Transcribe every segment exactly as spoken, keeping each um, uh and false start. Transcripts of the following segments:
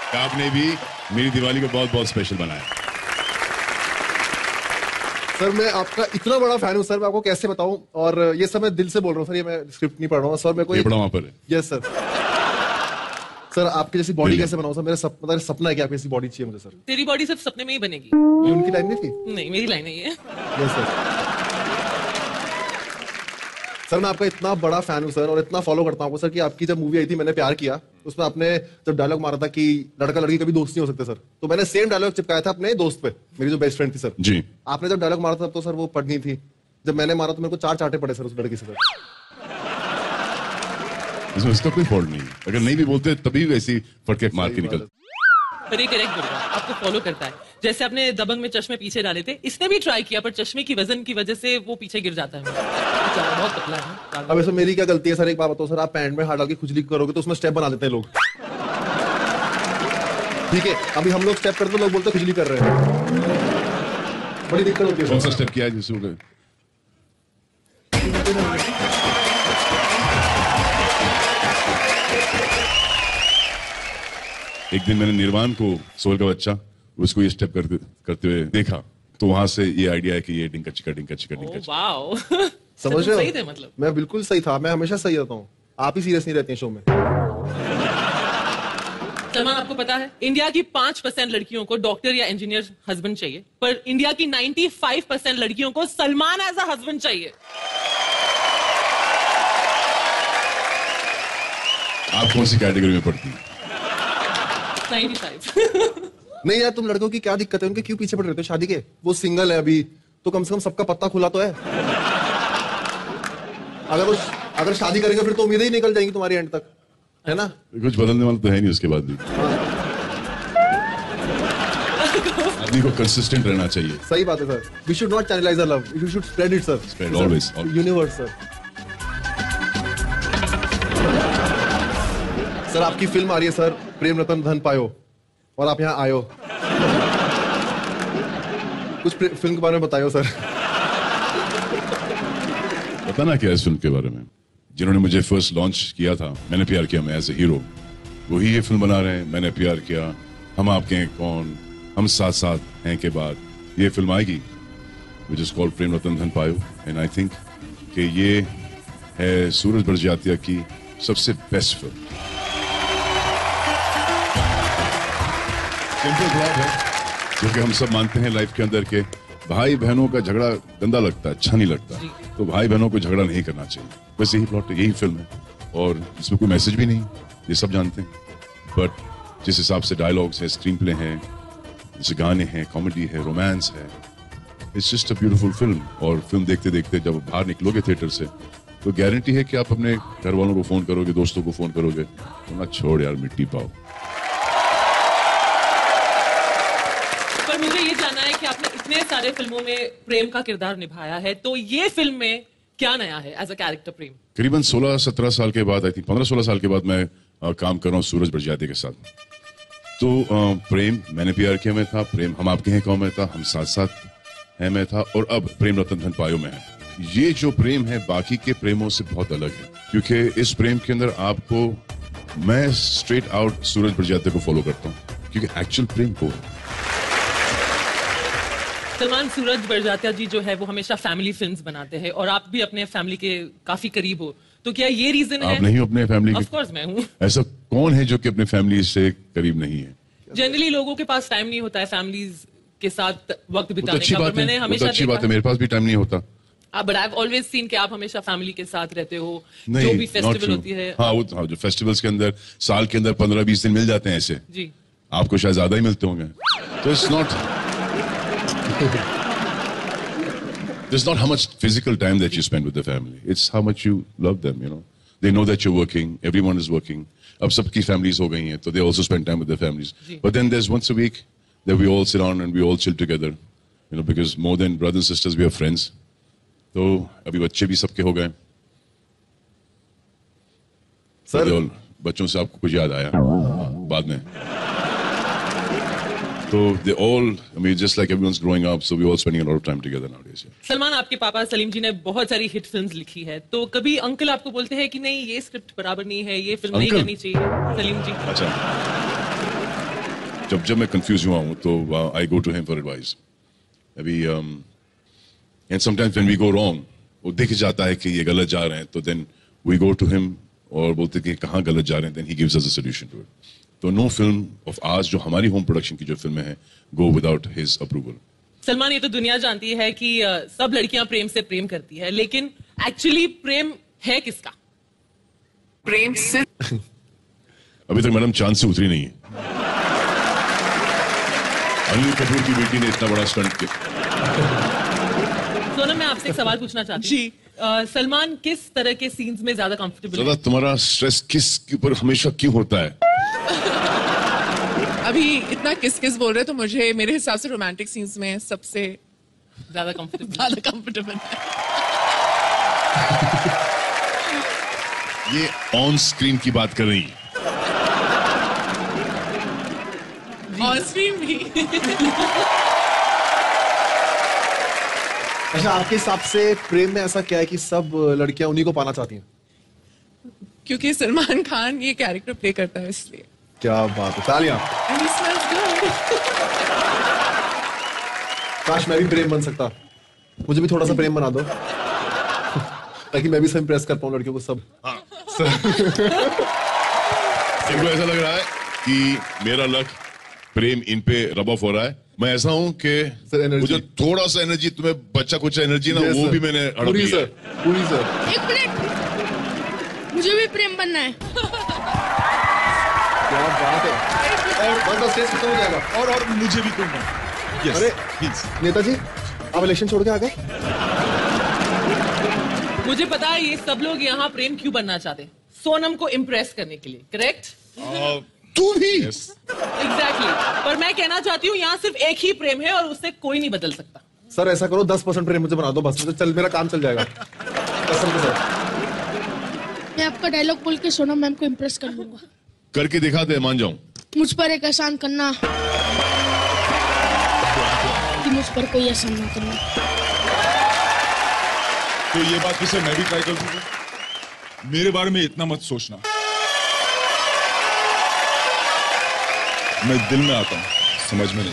आपने भी मेरी दिवाली को बहुत बहुत स्पेशल बनाया। सर मैं आपका इतना बड़ा फैन हूँ सर, मैं आपको कैसे बताऊं, और ये सब मैं दिल से बोल रहा हूँ सर, ये मैं स्क्रिप्ट नहीं पढ़ रहा हूँ सर, मेरे को ये पढ़ा वहाँ पर। Yes sir. सर आपकी जैसी बॉडी कैसे बनाऊं सर, मेरा सप, मतलब सपना है कि आपकी ऐसी बॉडी चाहिए मुझे सर। तेरी बॉडी सिर्फ सपने में ही बनेगी। ये उनकी लाइन नहीं थी? नहीं, मेरी लाइन है ये। Yes sir. सर मैं आपका इतना बड़ा फैन हूँ सर, और इतना फॉलो करता हूँ सर कि आपकी जब मूवी आई थी मैंने प्यार किया, उसमें आपने जब डायलॉग मारा था कि लड़का लड़की कभी दोस्त नहीं हो सकते सर, तो मैंने सेम डायलॉग चिपकाया था अपने दोस्त पे, मेरी जो बेस्ट फ्रेंड थी सर जी। आपने जब डायलॉग मारा था तो सर वो पढ़नी थी, जब मैंने मारा तो मेरे को चार चांटे पड़े सर उस लड़की से सर। इसमें उसका कोई फॉल्ट नहीं है, अगर नहीं भी बोलते तभी वैसी फटके मार के निकल। पर ये करेक्ट बोल रहा है, आपको फॉलो करता है। जैसे आपने दबंग में चश्मे पीछे डाले थे, इसने भी ट्राई किया पर चश्मे की वजन की वजह से वो पीछे गिर जाता है। बेचारा बहुत पतला है। अब ऐसे मेरी क्या गलती है सर, एक बात बताओ सर, आप पैंट में हाथ डाल के खुजली करोगे तो उसमें स्टेप बना देते हैं लोग, ठीक है? अभी हम लोग स्टेप करते लोग बोलते खुजली कर रहे हैं, बड़ी दिक्कत होती है। कौन सा स्टेप किया है जिसको? एक दिन मैंने निर्वाण को, सोल का बच्चा, उसको ये स्टेप करते करते हुए देखा, तो वहां से ये आइडिया है कि ये डिंका चिका डिंका चिका डिंका चिका। वाओ, समझ रहे हो? सही थे मतलब। मैं बिल्कुल सही था, मैं हमेशा सही रहता हूँ, आप ही सीरियस नहीं रहते हैं शो में। सलमान आपको पता है इंडिया की पांच परसेंट लड़कियों को डॉक्टर या इंजीनियर हस्बैंड चाहिए, पर इंडिया की पचानवे परसेंट लड़कियों को सलमान एज अ हस्बैंड चाहिए। आप कौन सी कैटेगरी में पढ़ती हैं? पचानवे। नहीं यार, तुम लड़कों की क्या दिक्कत है, उनके क्यों पीछे पड़ रहे हो शादी के? वो सिंगल है अभी, तो कम से कम सबका पत्ता खुला तो है। अगर वो अगर शादी करेंगे फिर तो उम्मीदें ही निकल जाएंगी तुम्हारी एंड तक, है ना? कुछ बदलने वाला तो है नहीं उसके बाद भी। आदमी को कंसिस्टेंट रहना चाहिए। सही बात है sir, we should not channelize our love, we should spread it sir, spread always, universe sir. Sir आपकी फिल्म आ रही है सर, प्रेम रतन धन पायो, और आप यहाँ आयो, कुछ फिल्म के बारे में बताइए सर। बताना क्या है इस फिल्म के बारे में? जिन्होंने मुझे फर्स्ट लॉन्च किया था, मैंने प्यार किया मैं एज ए हीरो, वही ये फिल्म बना रहे हैं, मैंने प्यार किया, हम आपके हैं कौन, हम साथ साथ हैं के बाद ये फिल्म आएगी, which is called Prem Ratan Dhan पायो, एंड आई थिंक कि ये है सूरज बड़जात्या की सबसे बेस्ट फिल्म। सिंपल जवाब है, क्योंकि हम सब मानते हैं लाइफ के अंदर के भाई बहनों का झगड़ा गंदा लगता है, अच्छा नहीं लगता, तो भाई बहनों को झगड़ा नहीं करना चाहिए, बस यही प्लॉट है, यही फिल्म है, और इसमें कोई मैसेज भी नहीं, ये सब जानते हैं, बट जिस हिसाब से डायलॉग्स है, स्क्रीन प्ले है, जैसे गाने हैं, कॉमेडी है, रोमांस है, it's just a beautiful film. और फिल्म देखते देखते जब बाहर निकलोगे थिएटर से, तो गारंटी है कि आप अपने घर वालों को फोन करोगे, दोस्तों को फोन करोगे, तो ना छोड़ यार मिट्टी पाओ। पर मुझे ये जानना है कि आपने इतने सारे फिल्मों में प्रेम का किरदार निभाया है, तो ये फिल्म में क्या नया है एज अ कैरेक्टर प्रेम? करीबन सोलह सत्रह साल के बाद, आई थिंक पंद्रह सोलह साल के बाद मैं आ, काम कर रहा हूँ सूरज बड़जात्या के साथ। तो आ, प्रेम मैंने प्यार किया में था, प्रेम हम आपके हैं कौन में था, हम साथ साथ हैं में था, और अब प्रेम रतन धन पायो में है। ये जो प्रेम है बाकी के प्रेमों से बहुत अलग है, क्योंकि इस प्रेम के अंदर आपको, मैं स्ट्रेट आउट सूरज बड़जात्या को फॉलो करता हूँ, क्योंकि एक्चुअल प्रेम को सलमान, सूरज बड़जात्या जी जो है वो हमेशा फैमिली फिल्म्स बनाते हैं, और आप भी अपने फैमिली के काफी करीब हो, तो क्या ये रीजन है? आप नहीं हो अपने फैमिली के? ऑफ कोर्स मैं हूँ। ऐसा कौन है जो कि अपने फैमिली से करीब नहीं है? जनरली लोगों के पास टाइम नहीं होता है फैमिलीज के साथ वक्त बिताने अच्छी का, बात पर मैंने है, हमेशा अच्छी बात है, मेरे पास भी टाइम नहीं होता। But I have always seen कि आप हमेशा फैमिली के साथ रहते हो, नहीं, जो भी फेस्टिवल होती है। हाँ, वो हाँ, जो फेस्टिवल्स के अंदर साल के अंदर पंद्रह बीस दिन मिल जाते हैं ऐसे जी, आपको शायद ज्यादा ही मिलते होंगे, तो it's not there's not how much physical time that you spend with the family, it's how much you love them, you know, they know that you're working, everyone is working, ab sabki families ho gayi hain, so they also spend time with their families, but then there's once a week that we all sit down and we all chill together, you know, because more than brothers and sisters we are friends. तो अभी बच्चे भी सबके हो गए sir, बच्चों से आपको कुछ याद आया बाद में? So they all, I mean, just like everyone's growing up, so we're all spending a lot of time together nowadays. Yeah. Salman, आपके पापा सलीम जी ने बहुत सारी हिट फिल्म्स लिखी है, तो कभी अंकल आपको बोलते हैं कि नहीं ये स्क्रिप्ट बराबर नहीं है, ये फिल्म नहीं करनी चाहिए? सलीम जी। अच्छा, जब जब मैं कंफ्यूज हुआ हूँ तो I go to him for advice अभी and sometimes when we go wrong वो दिख जाता है कि ये गलत जा रहे हैं तो then we go to him और बोलते कि कहाँ गलत जा रहे हैं then he gives us a solution to it तो नो फिल्म ऑफ आज जो हमारी होम प्रोडक्शन की जो फिल्में हैं go without his approval Salman, ये तो दुनिया जानती है कि uh, सब लड़कियां प्रेम से प्रेम करती है, लेकिन एक्चुअली प्रेम है किसका? प्रेम से अभी तक मैडम चांद से उतरी नहीं है। अनिल कपूर की बेटी ने इतना बड़ा स्टंट किया। सोनम, मैं आपसे एक सवाल पूछना चाहती हूँ। जी। uh, सलमान किस तरह के सीन्स में ज्यादा कंफर्टेबल है? ज्यादा तुम्हारा स्ट्रेस किस के ऊपर हमेशा क्यों होता है? अभी इतना किस किस बोल रहे तो मुझे मेरे हिसाब से रोमांटिक सीन्स में सबसे ज्यादा कंफर्टेबल ज्यादा कंफर्टेबल है। ये ऑन स्क्रीन की बात कर रही है। ऑन स्क्रीन भी। अच्छा, आपके हिसाब से प्रेम में ऐसा क्या है कि सब लड़कियां उन्हीं को पाना चाहती हैं? क्योंकि सलमान खान ये कैरेक्टर प्ले करता है इसलिए। क्या बात है, तालियां। And he smells good. काश मैं भी प्रेम बन सकता, मुझे भी थोड़ा सा प्रेम बना दो ताकि मैं भी सब इम्प्रेस कर पाऊं लड़कियों को सब। इनको ऐसा लग रहा है कि मेरा लक प्रेम इन पे रब ऑफ हो रहा है। मैं ऐसा हूं कि सर, energy। मुझे थोड़ा सा एनर्जी, तुम्हें बच्चा कुछ एनर्जी ना Yes, वो sir। भी मैंने हड़प पूरी लिया। सर, पूरी सर। एक मिनट, मुझे भी प्रेम बनना है। क्या बात है। और बस बस स्टेज खत्म हो जाएगा। और और मुझे भी कहूंगा। Yes, अरे please। नेताजी, आप इलेक्शन छोड़ के आ गए? मुझे पता है ये सब लोग यहाँ प्रेम क्यों बनना चाहते हैं, सोनम को इम्प्रेस करने के लिए, करेक्ट? तू भी एग्जैक्टली। पर मैं कहना चाहती हूँ यहाँ सिर्फ एक ही प्रेम है और उससे कोई नहीं बदल सकता। सर ऐसा करो, दस परसेंट प्रेम मुझे बना दो बस, मुझे चल मेरा काम चल जाएगा। कसम से सर। मैं आपका डायलॉग बोल के सोनम मैम को इम्प्रेस कर लूंगा। करके दिखा दे, मान जाऊं। मुझ पर एक एहसान करना कि मुझ पर कोई एहसान ना करना। तो ये बात किसे मैं भी ट्राई कर दूंगा। मेरे बारे में इतना मत सोचना, मैं दिल में आता हूँ, समझ में नहीं।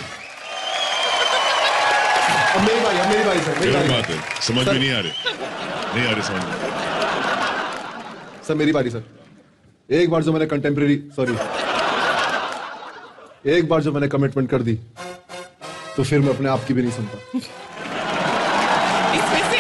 अब मेरी बारी, अब मेरी बारी सर, मेरी गलत बारी। बात है, समझ में नहीं आ रहे, नहीं आ रहे समझ में। सर मेरी बारी सर। एक बार जो मैंने कंटेम्प्रेरी सॉरी एक बार जो मैंने कमिटमेंट कर दी तो फिर मैं अपने आप की भी नहीं सुनता। इसमें से